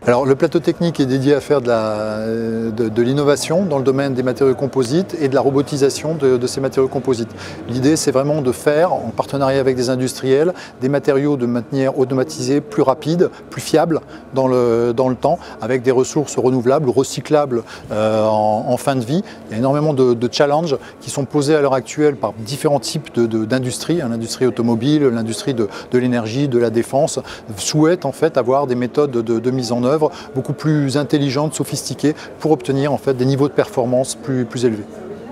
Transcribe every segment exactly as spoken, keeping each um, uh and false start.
Alors le plateau technique est dédié à faire de la, de, de l'innovation dans le domaine des matériaux composites et de la robotisation de, de ces matériaux composites. L'idée c'est vraiment de faire, en partenariat avec des industriels, des matériaux de manière automatisée, plus rapide, plus fiable dans le, dans le temps, avec des ressources renouvelables, recyclables euh, en, en fin de vie. Il y a énormément de, de challenges qui sont posés à l'heure actuelle par différents types d'industries. Hein, l'industrie automobile, l'industrie de, de l'énergie, de la défense, souhaitent en fait avoir des méthodes de, de mise en œuvre beaucoup plus intelligentes, sophistiquées, pour obtenir en fait des niveaux de performance plus, plus élevés.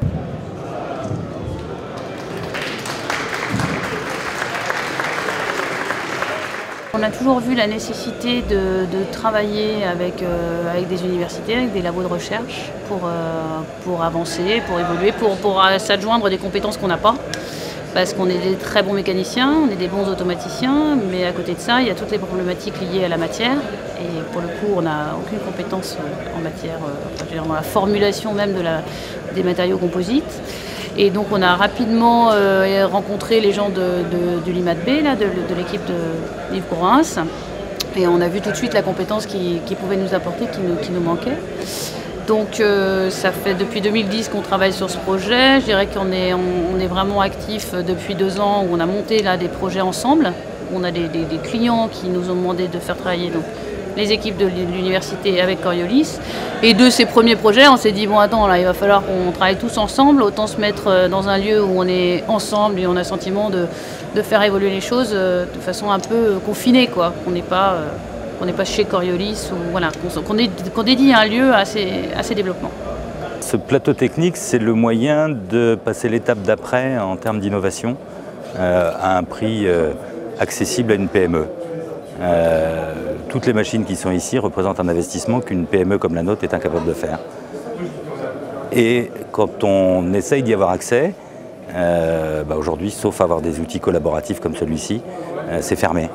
On a toujours vu la nécessité de, de travailler avec, euh, avec des universités, avec des labos de recherche pour, euh, pour avancer, pour évoluer, pour, pour s'adjoindre des compétences qu'on n'a pas. Parce qu'on est des très bons mécaniciens, on est des bons automaticiens, mais à côté de ça, il y a toutes les problématiques liées à la matière. Et pour le coup, on n'a aucune compétence en matière, enfin, dans la formulation même de la, des matériaux composites. Et donc on a rapidement euh, rencontré les gens de, de, du LIMAT B, là, de, de l'équipe de Yves Courins. Et on a vu tout de suite la compétence qu'ils qui pouvaient nous apporter, qui nous, qui nous manquait. Donc euh, ça fait depuis deux mille dix qu'on travaille sur ce projet. Je dirais qu'on est, on, on est vraiment actif depuis deux ans où on a monté là des projets ensemble. On a des, des, des clients qui nous ont demandé de faire travailler donc, les équipes de l'université avec Coriolis. Et de ces premiers projets, on s'est dit bon attends, là il va falloir qu'on travaille tous ensemble, autant se mettre dans un lieu où on est ensemble et on a le sentiment de, de faire évoluer les choses de façon un peu confinée, quoi. Qu'on n'est pas... qu'on n'est pas chez Coriolis, ou voilà, qu'on qu'on dédie un lieu à ces, à ces développements. Ce plateau technique, c'est le moyen de passer l'étape d'après en termes d'innovation euh, à un prix euh, accessible à une P M E. Euh, toutes les machines qui sont ici représentent un investissement qu'une P M E comme la nôtre est incapable de faire. Et quand on essaye d'y avoir accès, euh, bah aujourd'hui, sauf avoir des outils collaboratifs comme celui-ci, euh, c'est fermé.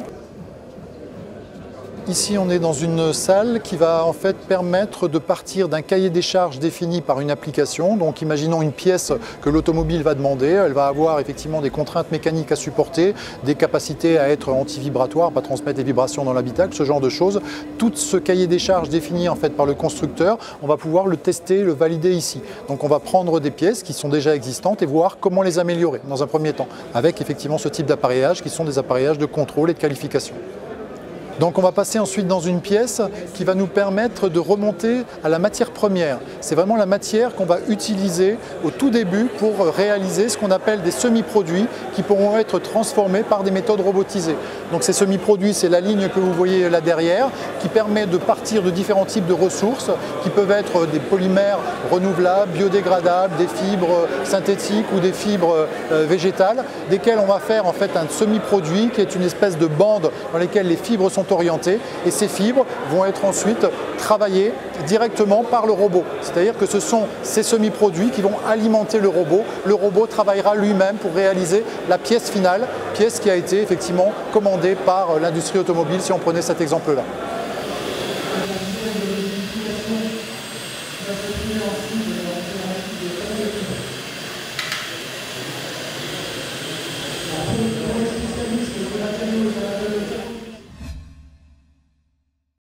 Ici, on est dans une salle qui va en fait permettre de partir d'un cahier des charges défini par une application. Donc imaginons une pièce que l'automobile va demander, elle va avoir effectivement des contraintes mécaniques à supporter, des capacités à être anti-vibratoire, pas transmettre des vibrations dans l'habitacle, ce genre de choses. Tout ce cahier des charges défini en fait par le constructeur, on va pouvoir le tester, le valider ici. Donc on va prendre des pièces qui sont déjà existantes et voir comment les améliorer dans un premier temps, avec effectivement ce type d'appareillage qui sont des appareillages de contrôle et de qualification. Donc on va passer ensuite dans une pièce qui va nous permettre de remonter à la matière première. C'est vraiment la matière qu'on va utiliser au tout début pour réaliser ce qu'on appelle des semi-produits qui pourront être transformés par des méthodes robotisées. Donc ces semi-produits, c'est la ligne que vous voyez là derrière qui permet de partir de différents types de ressources qui peuvent être des polymères renouvelables, biodégradables, des fibres synthétiques ou des fibres végétales, desquelles on va faire en fait un semi-produit qui est une espèce de bande dans laquelle les fibres sont orientées et ces fibres vont être ensuite travaillées directement par le robot. C'est-à-dire que ce sont ces semi-produits qui vont alimenter le robot. Le robot travaillera lui-même pour réaliser la pièce finale, pièce qui a été effectivement commandée par l'industrie automobile si on prenait cet exemple-là.